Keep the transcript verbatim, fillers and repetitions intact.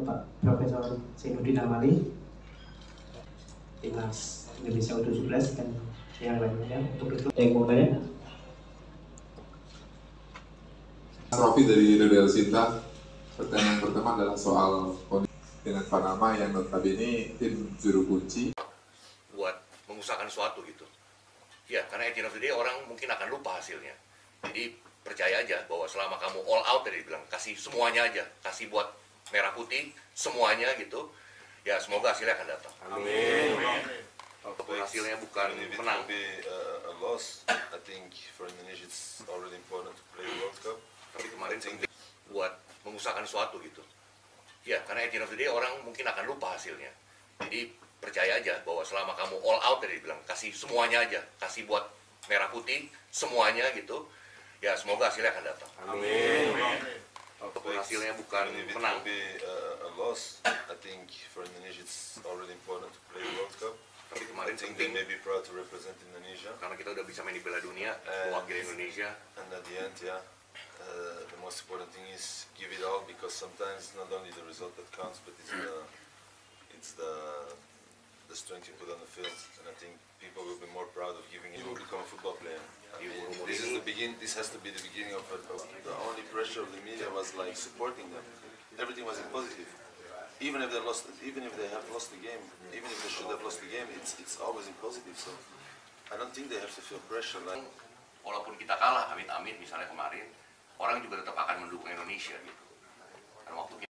Bapak Profesor Zainuddin Amali, Timnas Indonesia U tujuh belas dan yang lainnya. Untuk itu, yang mau tanya? Trofi dari Real Sinta. Pertanyaan pertama adalah soal dengan Panama yang notabene tim juru kunci buat mengusahakan sesuatu gitu. Ya, karena at the end of the day orang mungkin akan lupa hasilnya. Jadi percaya aja bahwa selama kamu all out tadi bilang, kasih semuanya aja, kasih buat merah putih semuanya gitu. Ya semoga hasilnya akan datang. Amin. Walaupun hasilnya bukan Even if it menang. will be uh, a loss, I think for Indonesia it's already important to play the World Cup. Tapi kemarin penting buat mengusahakan sesuatu gitu. Ya, karena at the end of the day orang mungkin akan lupa hasilnya. Jadi percaya aja bahwa selama kamu all out tadi bilang, kasih semuanya aja, kasih buat merah putih semuanya gitu. Ya semoga hasilnya akan datang. Amin. Walaupun hasilnya bukan Even if it menang. will be uh, a loss, I think for Indonesia it's already important to play the World Cup. Tapi I kemarin think they penting may be proud to represent Indonesia. karena kita udah bisa main di Piala Dunia, Eh. mewakili Indonesia. And at the end, yeah, uh, the most important thing is give it all, because sometimes not only the result that counts, but it's the it's the the strength you put on the field. And I think people will be more proud of giving it. You will become a football player. I mean, this is the begin. This has to be the beginning of, it. Of the only pressure of the media was like supporting them. Everything was in positive. Even if they lost, even if they have lost the game, even if they should have lost the game, it's it's always in positive. So I don't think they have to feel pressure. Like Walaupun kita kalah, amit-amit misalnya kemarin, orang juga tetap akan mendukung Indonesia gitu. Dan waktu kita